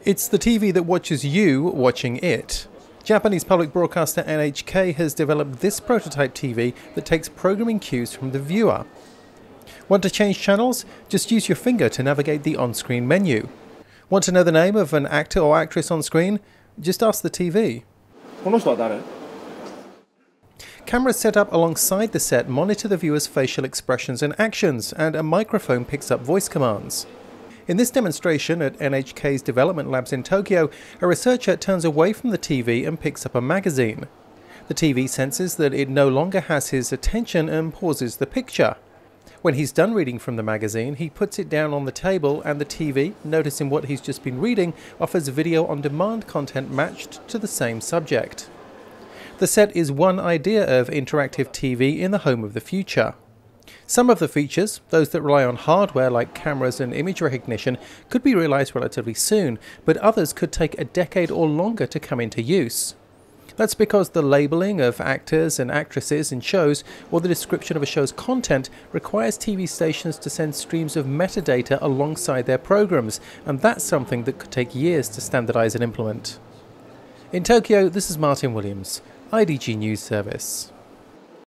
It's the TV that watches you watching it. Japanese public broadcaster NHK has developed this prototype TV that takes programming cues from the viewer. Want to change channels? Just use your finger to navigate the on-screen menu. Want to know the name of an actor or actress on screen? Just ask the TV. この人は誰? Cameras set up alongside the set monitor the viewer's facial expressions and actions, and a microphone picks up voice commands. In this demonstration at NHK's development labs in Tokyo, a researcher turns away from the TV and picks up a magazine. The TV senses that it no longer has his attention and pauses the picture. When he's done reading from the magazine, he puts it down on the table, and the TV, noticing what he's just been reading, offers video-on-demand content matched to the same subject. The set is one idea of interactive TV in the home of the future. Some of the features, those that rely on hardware like cameras and image recognition, could be realized relatively soon, but others could take a decade or longer to come into use. That's because the labeling of actors and actresses in shows, or the description of a show's content, requires TV stations to send streams of metadata alongside their programs, and that's something that could take years to standardize and implement. In Tokyo, this is Martin Williams, IDG News Service.